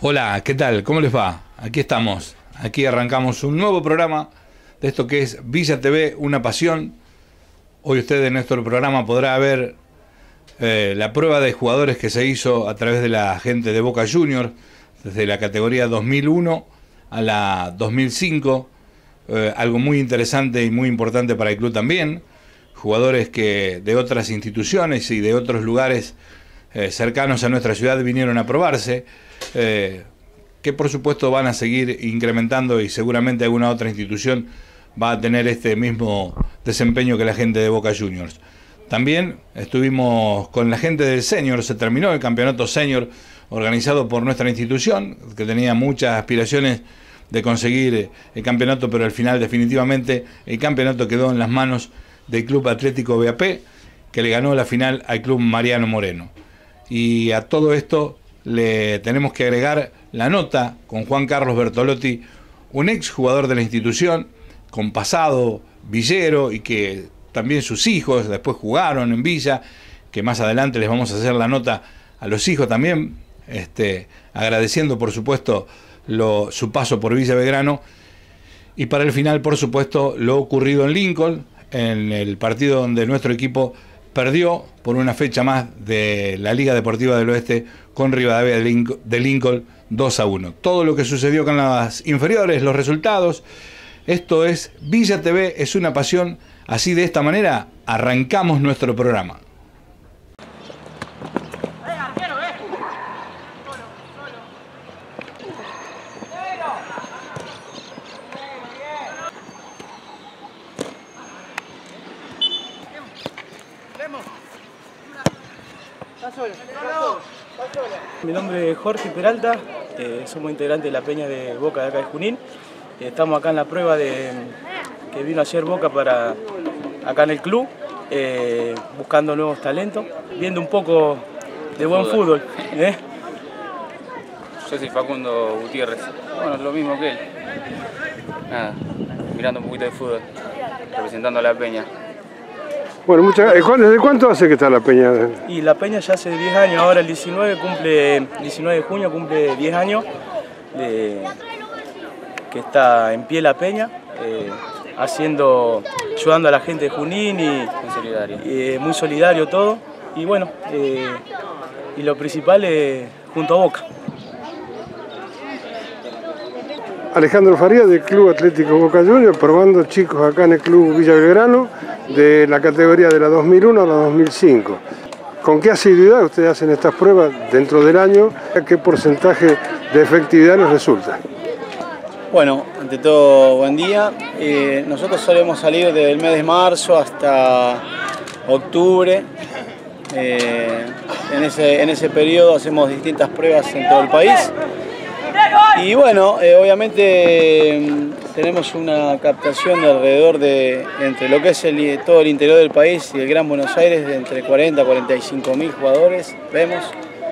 Hola, ¿qué tal? ¿Cómo les va? Aquí estamos. Aquí arrancamos un nuevo programa de esto que es Villa TV, una pasión. Hoy usted en nuestro programa podrá ver la prueba de jugadores que se hizo a través de la gente de Boca Juniors, desde la categoría 2001 a la 2005. Algo muy interesante y muy importante para el club también. Jugadores que de otras instituciones y de otros lugares cercanos a nuestra ciudad vinieron a probarse, que por supuesto van a seguir incrementando y seguramente alguna otra institución va a tener este mismo desempeño que la gente de Boca Juniors. También estuvimos con la gente del Senior, se terminó el campeonato Senior organizado por nuestra institución, que tenía muchas aspiraciones de conseguir el campeonato, pero al final definitivamente el campeonato quedó en las manos del Club Atlético BAP, que le ganó la final al Club Mariano Moreno. Y a todo esto le tenemos que agregar la nota con Juan Carlos Bertolotti, un ex jugador de la institución, con pasado villero y que también sus hijos después jugaron en Villa, que más adelante les vamos a hacer la nota a los hijos también, agradeciendo por supuesto su paso por Villa Belgrano. Y para el final, por supuesto, lo ocurrido en Lincoln, en el partido donde nuestro equipo perdió por una fecha más de la Liga Deportiva del Oeste con Rivadavia de Lincoln 2-1. Todo lo que sucedió con las inferiores, los resultados. Esto es Villa TV, es una pasión. Así, de esta manera arrancamos nuestro programa. Mi nombre es Jorge Peralta, somos integrantes de la peña de Boca de acá de Junín. Estamos acá en la prueba que vino ayer Boca para acá en el club, buscando nuevos talentos, viendo un poco de buen fútbol. Yo soy Facundo Gutiérrez, bueno, lo mismo que él. Nada, mirando un poquito de fútbol, representando a la peña. Bueno, ¿desde cuánto hace que está la peña? Y la peña ya hace 10 años, ahora el 19 de junio cumple 10 años que está en pie la peña, ayudando a la gente de Junín y muy solidario todo. Y bueno, y lo principal es junto a Boca. Alejandro Farías del Club Atlético Boca Juniors, probando chicos acá en el Club Villa Belgrano de la categoría de la 2001 a la 2005. ¿Con qué asiduidad ustedes hacen estas pruebas dentro del año? ¿Qué porcentaje de efectividad les resulta? Bueno, ante todo, buen día. Nosotros solemos salir desde el mes de marzo hasta octubre. En ese periodo hacemos distintas pruebas en todo el país. Y bueno, obviamente tenemos una captación de alrededor de, entre lo que es todo el interior del país y el Gran Buenos Aires, de entre 40 a 45 mil jugadores, vemos.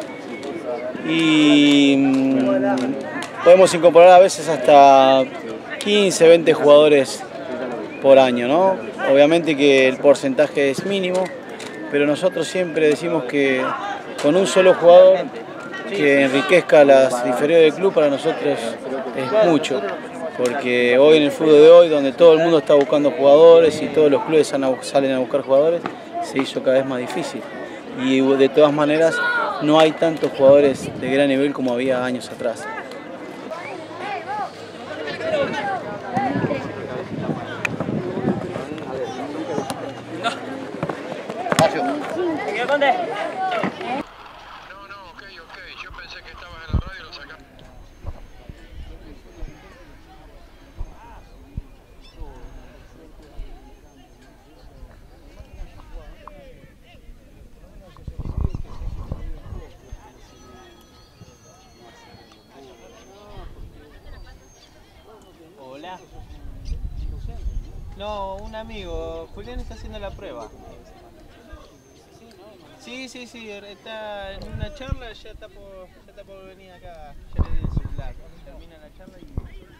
Y podemos incorporar a veces hasta 15, 20 jugadores por año, ¿no? Obviamente que el porcentaje es mínimo, pero nosotros siempre decimos que con un solo jugador que enriquezca las inferiores del club para nosotros es mucho, porque hoy en el fútbol de hoy, donde todo el mundo está buscando jugadores y todos los clubes salen a buscar jugadores, se hizo cada vez más difícil. Y de todas maneras no hay tantos jugadores de gran nivel como había años atrás. Hola. No, un amigo. Julián está haciendo la prueba. Sí, está en una charla, ya está por venir acá. Ya le di el celular. Termina la charla y...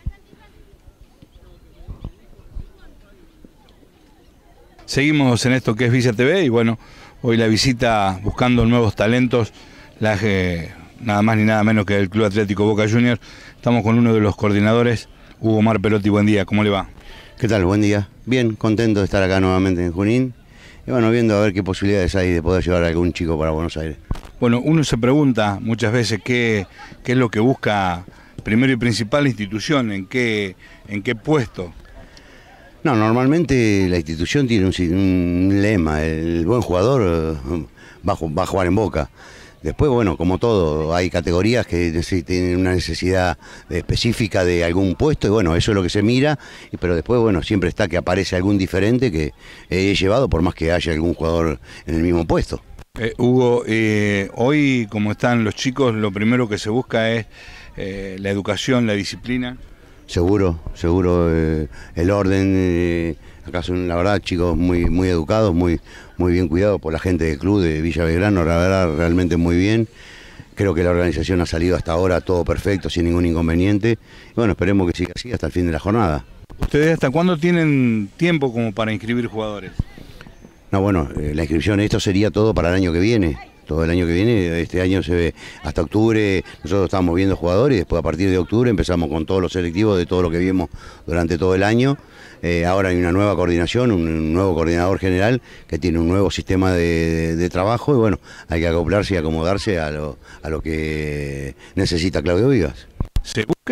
Seguimos en esto que es Villa TV y bueno, hoy la visita buscando nuevos talentos, nada más ni nada menos que del Club Atlético Boca Juniors. Estamos con uno de los coordinadores, Hugo Marperotti. Buen día, ¿cómo le va? ¿Qué tal? Buen día. Bien, contento de estar acá nuevamente en Junín. Y bueno, viendo a ver qué posibilidades hay de poder llevar a algún chico para Buenos Aires. Bueno, uno se pregunta muchas veces qué es lo que busca primero y principal la institución, en qué puesto. No, normalmente la institución tiene un lema: el buen jugador va a jugar en Boca. Después, bueno, como todo, hay categorías que tienen una necesidad específica de algún puesto y bueno, eso es lo que se mira, pero después, bueno, siempre está que aparece algún diferente que he llevado por más que haya algún jugador en el mismo puesto. Hugo, hoy como están los chicos, lo primero que se busca es la educación, la disciplina. Seguro, el orden, acá son la verdad chicos muy educados, muy bien cuidados por la gente del club de Villa Belgrano, la verdad realmente muy bien. Creo que la organización ha salido hasta ahora todo perfecto, sin ningún inconveniente. Y bueno, esperemos que siga así hasta el fin de la jornada. ¿Ustedes hasta cuándo tienen tiempo como para inscribir jugadores? No, bueno, la inscripción, esto sería todo para el año que viene. Todo el año que viene, este año se ve hasta octubre, nosotros estamos viendo jugadores y después a partir de octubre empezamos con todos los selectivos de todo lo que vimos durante todo el año. Ahora hay una nueva coordinación, un nuevo coordinador general que tiene un nuevo sistema de trabajo y bueno, hay que acoplarse y acomodarse a lo que necesita Claudio Vivas. ¿Se busca?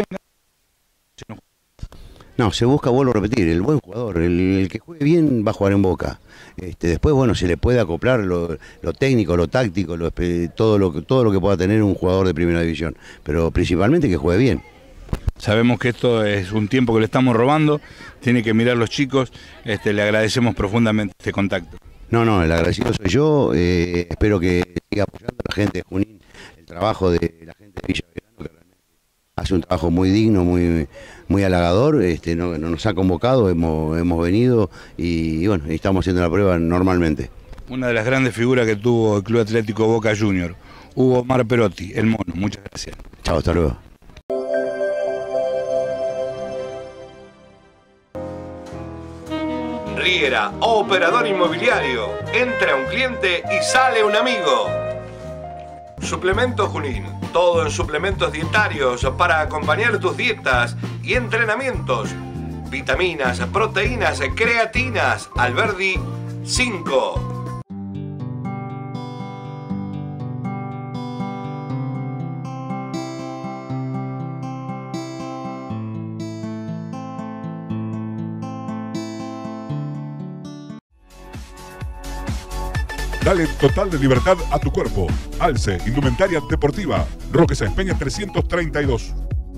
No, se busca, vuelvo a repetir, el buen jugador, el que juegue bien va a jugar en Boca. Después, bueno, se le puede acoplar lo técnico, lo táctico, todo lo que pueda tener un jugador de primera división, pero principalmente que juegue bien. Sabemos que esto es un tiempo que le estamos robando, tiene que mirar los chicos, le agradecemos profundamente este contacto. No, el agradecido soy yo, espero que siga apoyando a la gente de Junín, el trabajo de la gente de Villa Belgrano, que realmente hace un trabajo muy digno, muy halagador, no nos ha convocado, hemos venido y bueno, estamos haciendo la prueba normalmente. Una de las grandes figuras que tuvo el Club Atlético Boca Juniors, Hugo Marperotti, el mono, muchas gracias. Chao, hasta luego. Riera, operador inmobiliario. Entra un cliente y sale un amigo. Suplemento Junín. Todo en suplementos dietarios para acompañar tus dietas y entrenamientos. Vitaminas, proteínas, creatinas. Alberdi 5. Dale total de libertad a tu cuerpo. Alce, indumentaria deportiva. Roque Sáenz Peña 332.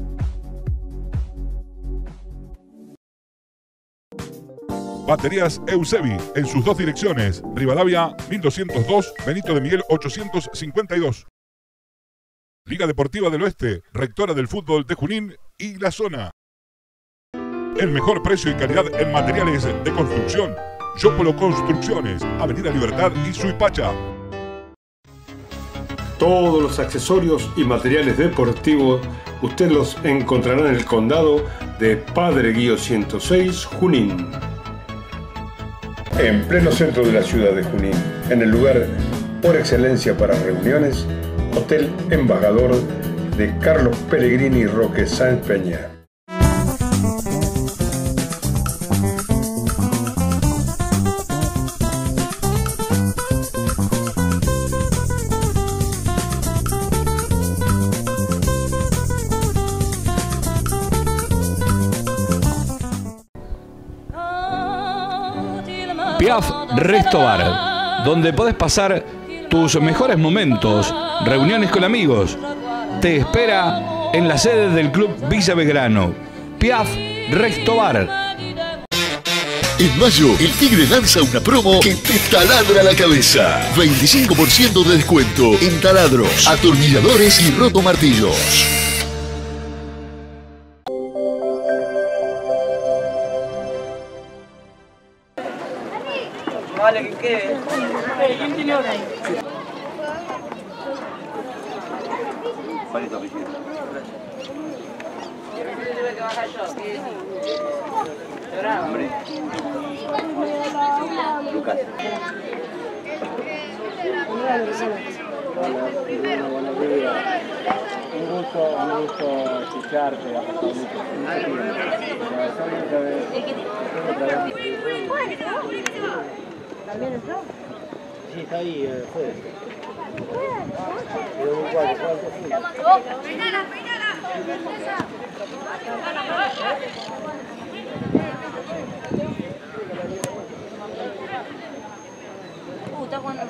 Baterías Eusebi en sus dos direcciones. Rivadavia 1202, Benito de Miguel 852. Liga Deportiva del Oeste, rectora del fútbol de Junín y la zona. El mejor precio y calidad en materiales de construcción. Yopolo Construcciones, Avenida Libertad y Suipacha. Todos los accesorios y materiales deportivos usted los encontrará en el condado de Padre Guío 106, Junín. En pleno centro de la ciudad de Junín, en el lugar por excelencia para reuniones, Hotel Embajador de Carlos Pellegrini y Roque Sáenz Peña. Piaf Resto Bar, donde podés pasar tus mejores momentos, reuniones con amigos. Te espera en la sede del Club Villa Belgrano. Piaf Resto Bar. En mayo, el Tigre lanza una promo que te taladra la cabeza. 25% de descuento en taladros, atornilladores y rotomartillos. Vale, que quede. ¿Quién tiene hora? Lucas. Un gusto escucharte, ha pasado mucho tiempo. ¿También entró? Sí, está ahí, fue. Está jugando.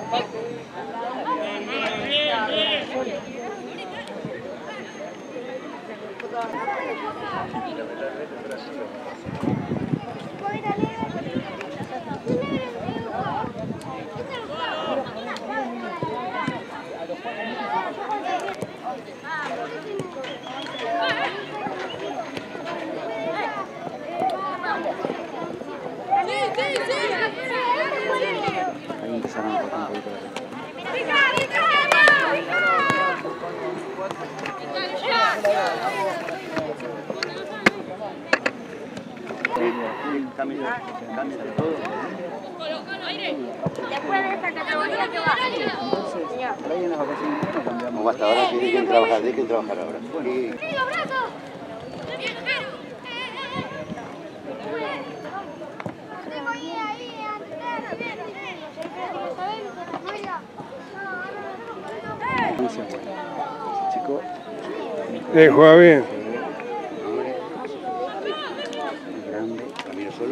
Ahí empezaron a cortar un poquito la Después de esta categoría que va. ahí en las vacaciones no cambiamos. No basta ahora, dejen trabajar ahora. Sí. Chico. Juega bien. Grande. ¿Camino solo?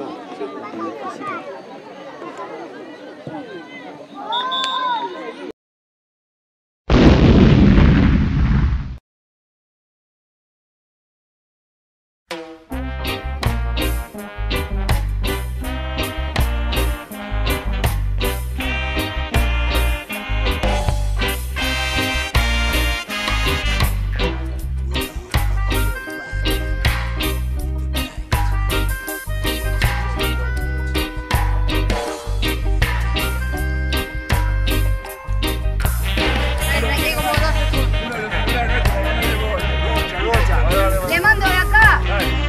Le mando de acá.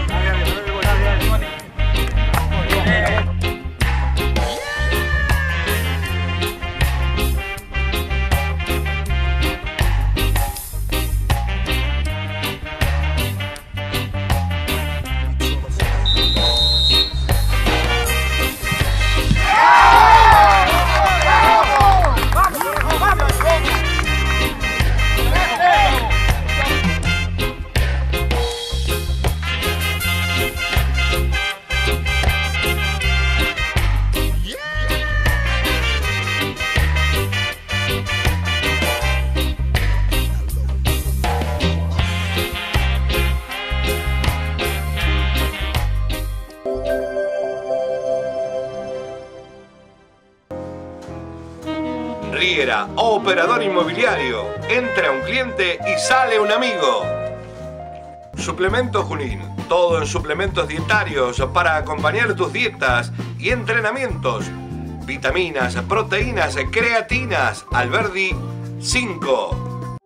Riera, operador inmobiliario. Entra un cliente y sale un amigo. Suplemento Junín. Todo en suplementos dietarios para acompañar tus dietas y entrenamientos. Vitaminas, proteínas, creatinas. Alberdi 5.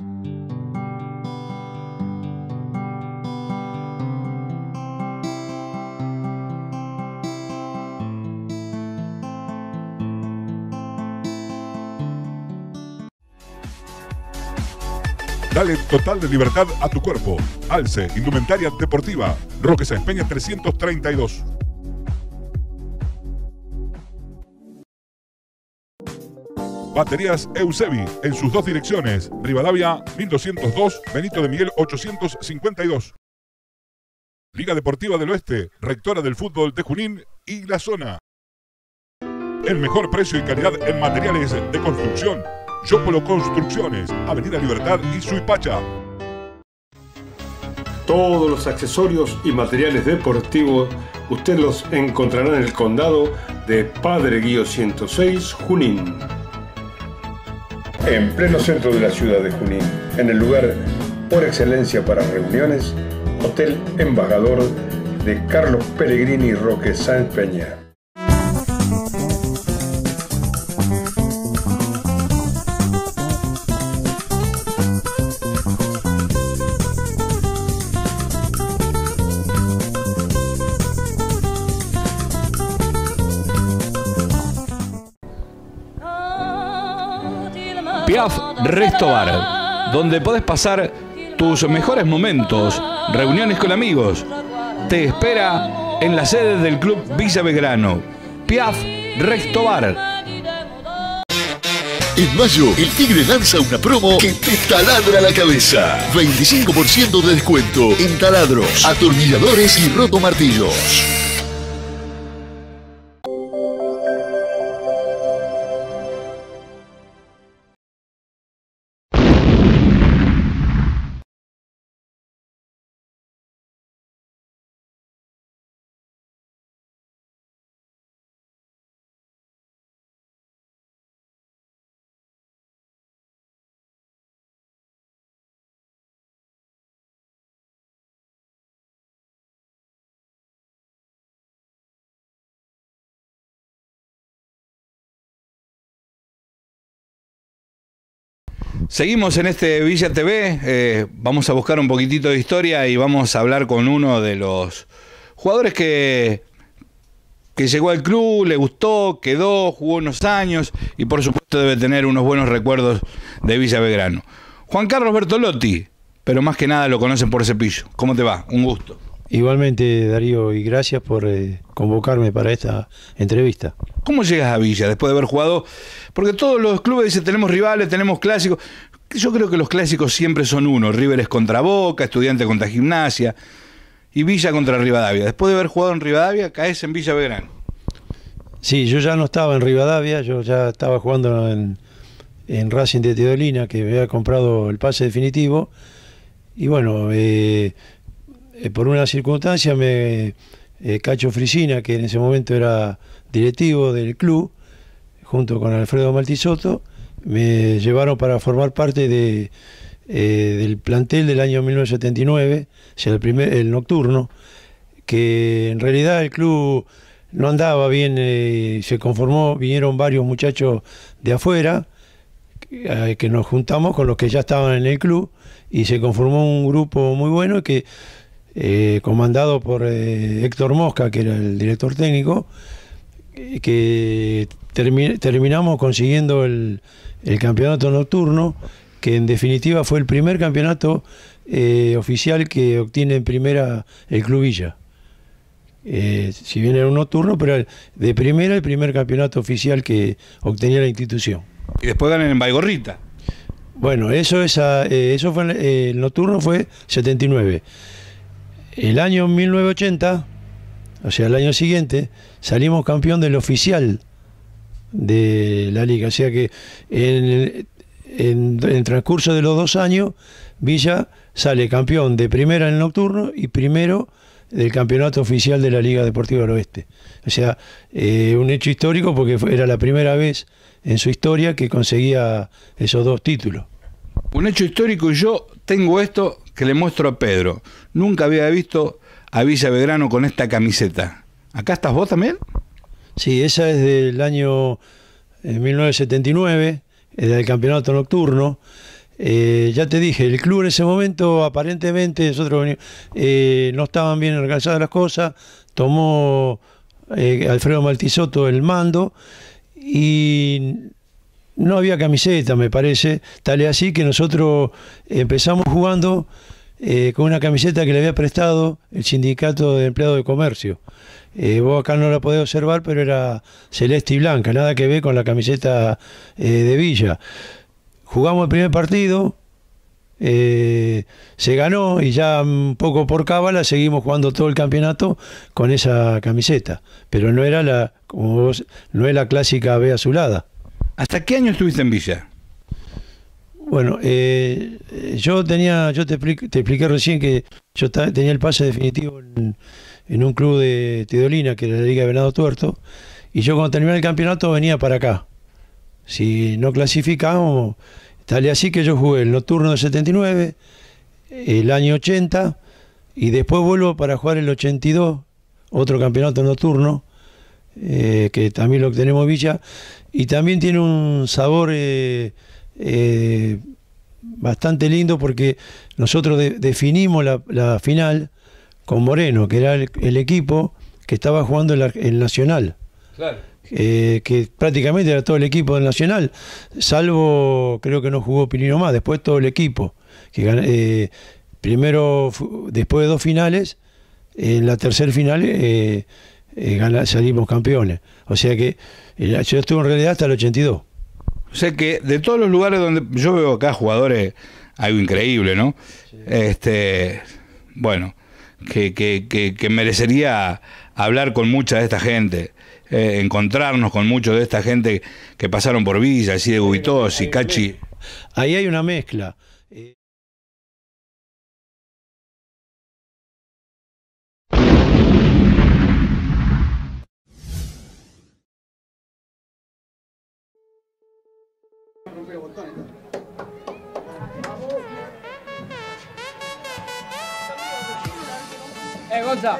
Dale total de libertad a tu cuerpo. Alce, indumentaria deportiva. Roque Sáenz Peña 332. Baterías Eusebi en sus dos direcciones. Rivadavia 1202, Benito de Miguel 852. Liga Deportiva del Oeste, rectora del fútbol de Junín y la zona. El mejor precio y calidad en materiales de construcción. Yopolo Construcciones, Avenida Libertad y Suipacha. Todos los accesorios y materiales deportivos usted los encontrará en el condado de Padre Guío 106, Junín. En pleno centro de la ciudad de Junín, en el lugar por excelencia para reuniones, Hotel Embajador de Carlos Pellegrini y Roque Sáenz Peña. Piaf Resto Bar, donde podés pasar tus mejores momentos, reuniones con amigos. Te espera en la sede del Club Villa Belgrano, Piaf Resto Bar. En mayo, el Tigre lanza una promo que te taladra la cabeza. 25% de descuento en taladros, atornilladores y rotomartillos. Seguimos en este Villa TV, vamos a buscar un poquitito de historia y vamos a hablar con uno de los jugadores que llegó al club, le gustó, quedó, jugó unos años y por supuesto debe tener unos buenos recuerdos de Villa Belgrano. Juan Carlos Bertolotti, pero más que nada lo conocen por Cepillo. ¿Cómo te va? Un gusto. Igualmente, Darío, y gracias por convocarme para esta entrevista. ¿Cómo llegas a Villa después de haber jugado? Porque todos los clubes dicen tenemos rivales, tenemos clásicos. Yo creo que los clásicos siempre son uno. River es contra Boca, Estudiante contra Gimnasia y Villa contra Rivadavia. Después de haber jugado en Rivadavia, caes en Villa Belgrano. Sí, yo ya no estaba en Rivadavia, yo ya estaba jugando en Racing de Teodolina, que me había comprado el pase definitivo. Y bueno, por una circunstancia Cacho Frisina, que en ese momento era directivo del club, junto con Alfredo Maltisotto, me llevaron para formar parte del plantel del año 1979, o sea, el nocturno, que en realidad el club no andaba bien, se conformó, vinieron varios muchachos de afuera, que nos juntamos con los que ya estaban en el club, y se conformó un grupo muy bueno que comandado por Héctor Mosca, que era el director técnico, que terminamos consiguiendo el campeonato nocturno, que en definitiva fue el primer campeonato oficial que obtiene en primera el Club Villa. Si bien era un nocturno, pero de primera el primer campeonato oficial que obtenía la institución. Y después ganan en Baigorrita. Bueno, eso fue el nocturno fue 79. El año 1980, o sea, el año siguiente, salimos campeón del oficial de la liga. O sea que en el transcurso de los 2 años, Villa sale campeón de primera en el nocturno y primero del campeonato oficial de la Liga Deportiva del Oeste. O sea, un hecho histórico porque era la primera vez en su historia que conseguía esos 2 títulos. Un hecho histórico, y yo tengo esto que le muestro a Pedro. Nunca había visto a Villa Belgrano con esta camiseta. ¿Acá estás vos también? Sí, esa es del año 1979, del campeonato nocturno. Ya te dije, el club en ese momento aparentemente nosotros no estaban bien organizadas las cosas, tomó Alfredo Maltisotto el mando y no había camiseta, me parece, tal es así que nosotros empezamos jugando con una camiseta que le había prestado el Sindicato de Empleados de Comercio. Vos acá no la podés observar, pero era celeste y blanca, nada que ver con la camiseta de Villa. Jugamos el primer partido, se ganó y ya un poco por cábala seguimos jugando todo el campeonato con esa camiseta, pero no era no es la clásica B azulada. ¿Hasta qué año estuviste en Villa? Bueno, yo te expliqué recién que yo tenía el pase definitivo en un club de Teodolina, que era la Liga de Venado Tuerto, y yo cuando terminé el campeonato venía para acá. Si no clasificábamos, tal y así que yo jugué el nocturno del 79, el año 80, y después vuelvo para jugar el 82, otro campeonato nocturno, que también lo obtenemos en Villa, y también tiene un sabor bastante lindo porque nosotros definimos la final con Moreno, que era el equipo que estaba jugando el Nacional. Claro. que prácticamente era todo el equipo del Nacional, salvo creo que no jugó Pilino más, después todo el equipo, que primero, después de 2 finales, en la tercera final salimos campeones. O sea que yo estuve en realidad hasta el 82. O sea que de todos los lugares donde yo veo acá jugadores, algo increíble, ¿no? Sí. Bueno, que merecería hablar con mucha de esta gente, encontrarnos con muchos de esta gente que pasaron por Villa, así de Guitosi, Cachi. Ahí hay una mezcla. Gonza.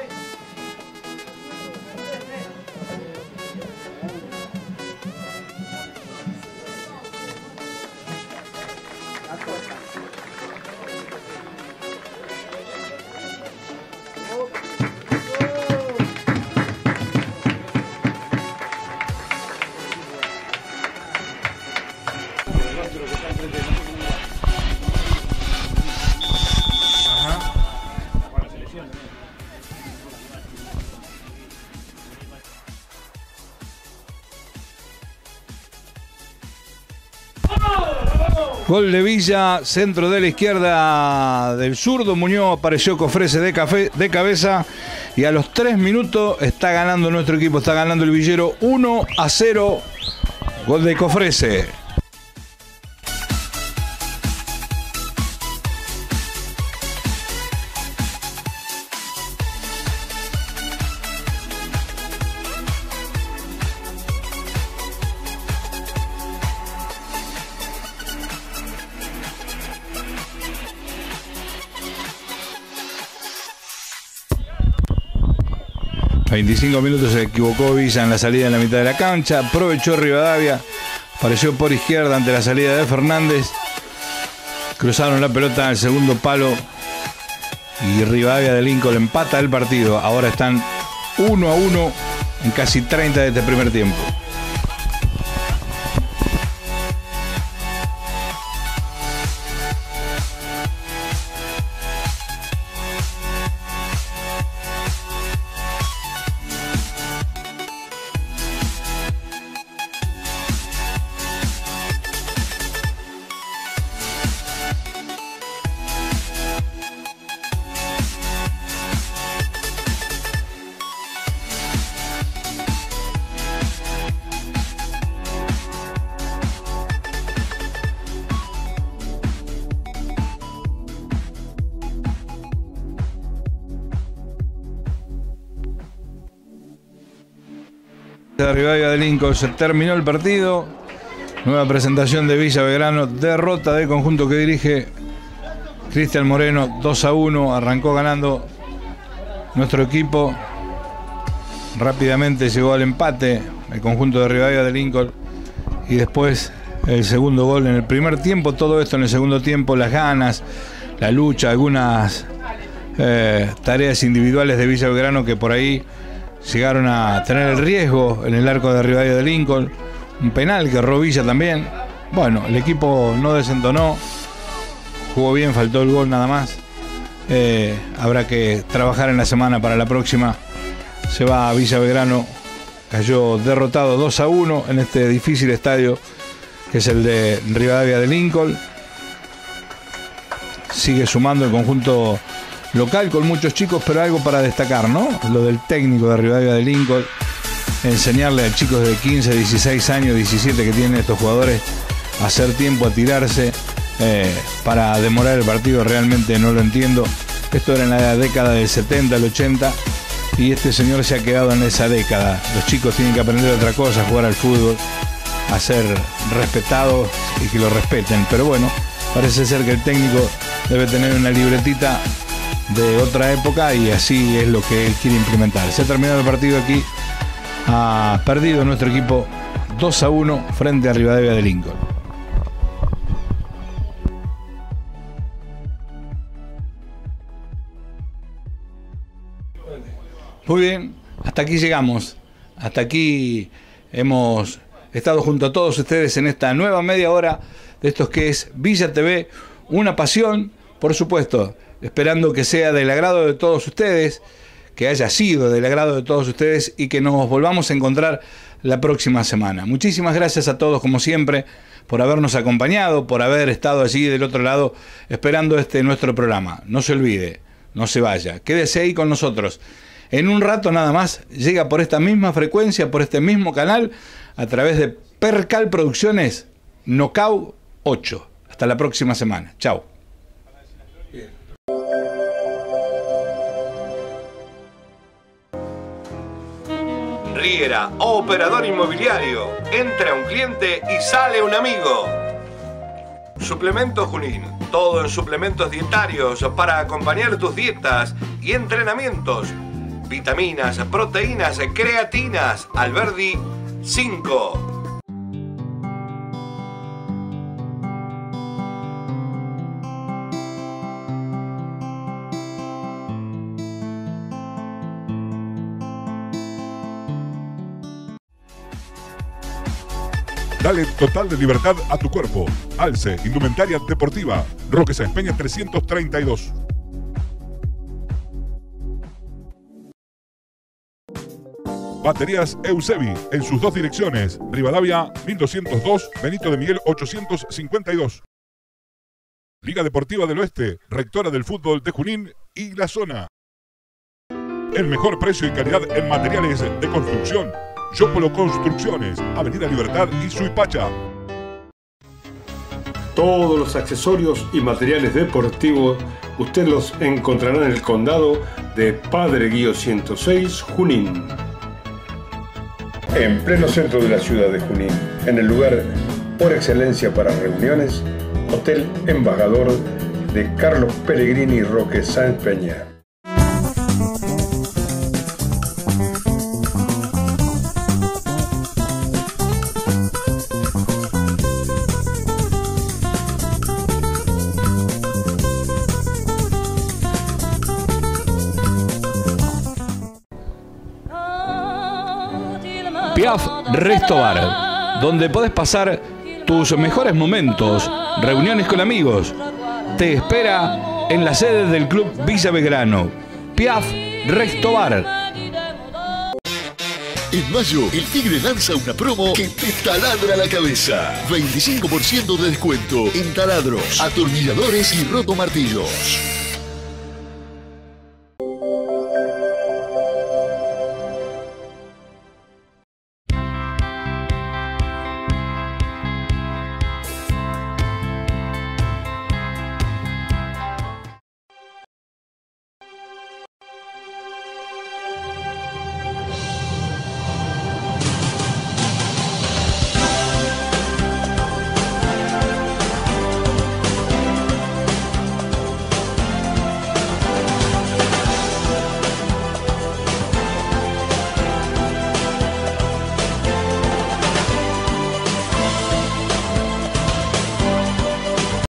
Gol de Villa, centro de la izquierda del zurdo. Muñoz apareció Cofrese de cabeza. Y a los 3 minutos está ganando nuestro equipo, está ganando el Villero 1-0. Gol de Cofrese. A 25 minutos se equivocó Villa en la salida en la mitad de la cancha. Aprovechó Rivadavia. Apareció por izquierda ante la salida de Fernández. Cruzaron la pelota al segundo palo. Y Rivadavia de Lincoln empata el partido. Ahora están 1-1 en casi 30 de este primer tiempo. De Rivadavia de Lincoln se terminó el partido. Nueva presentación de Villa Belgrano. Derrota del conjunto que dirige Cristian Moreno. 2-1. Arrancó ganando nuestro equipo. Rápidamente llegó al empate el conjunto de Rivadavia de Lincoln. Y después el segundo gol en el primer tiempo. Todo esto en el segundo tiempo. Las ganas, la lucha, algunas tareas individuales de Villa Belgrano que por ahí llegaron a tener el riesgo en el arco de Rivadavia de Lincoln. Un penal que erró Villa también. Bueno, el equipo no desentonó. Jugó bien, faltó el gol nada más. Habrá que trabajar en la semana para la próxima. Se va a Villa Belgrano. Cayó derrotado 2-1 en este difícil estadio que es el de Rivadavia de Lincoln. Sigue sumando el conjunto local con muchos chicos, pero algo para destacar, ¿no? Lo del técnico de Rivadavia de Lincoln, enseñarle a chicos de 15, 16 años, 17 que tienen estos jugadores a hacer tiempo, a tirarse para demorar el partido, realmente no lo entiendo. Esto era en la década del 70, el 80, y este señor se ha quedado en esa década. Los chicos tienen que aprender otra cosa, a jugar al fútbol, a ser respetados y que lo respeten. Pero bueno, parece ser que el técnico debe tener una libretita de otra época y así es lo que él quiere implementar. Se ha terminado el partido aquí. Ha perdido nuestro equipo 2-1 frente a Rivadavia de Lincoln. Muy bien, hasta aquí llegamos. Hasta aquí hemos estado junto a todos ustedes en esta nueva media hora de esto que es Villa TV, una pasión, por supuesto, esperando que sea del agrado de todos ustedes, que haya sido del agrado de todos ustedes y que nos volvamos a encontrar la próxima semana. Muchísimas gracias a todos, como siempre, por habernos acompañado, por haber estado allí del otro lado esperando nuestro programa. No se olvide, no se vaya, quédese ahí con nosotros. En un rato nada más llega por esta misma frecuencia, por este mismo canal, a través de Percal Producciones, Knockout 8. Hasta la próxima semana. Chao. Riera, operador inmobiliario. Entra un cliente y sale un amigo. Suplemento Junín. Todo en suplementos dietarios para acompañar tus dietas y entrenamientos. Vitaminas, proteínas, creatinas. Alberdi 5. Dale total de libertad a tu cuerpo. Alce, indumentaria deportiva. Roque Sáenz Peña 332. Baterías Eusebi en sus dos direcciones. Rivadavia 1202, Benito de Miguel 852. Liga Deportiva del Oeste, rectora del fútbol de Junín y la zona. El mejor precio y calidad en materiales de construcción. Yopolo Construcciones, Avenida Libertad y Suipacha. Todos los accesorios y materiales deportivos usted los encontrará en el condado de Padre Guío 106, Junín. En pleno centro de la ciudad de Junín, en el lugar por excelencia para reuniones, Hotel Embajador de Carlos Pellegrini y Roque Sáenz Peña. Piaf Resto Bar, donde podés pasar tus mejores momentos, reuniones con amigos. Te espera en la sede del Club Villa Belgrano. Piaf Resto Bar. En mayo, el Tigre lanza una promo que te taladra la cabeza. 25% de descuento en taladros, atornilladores y rotomartillos.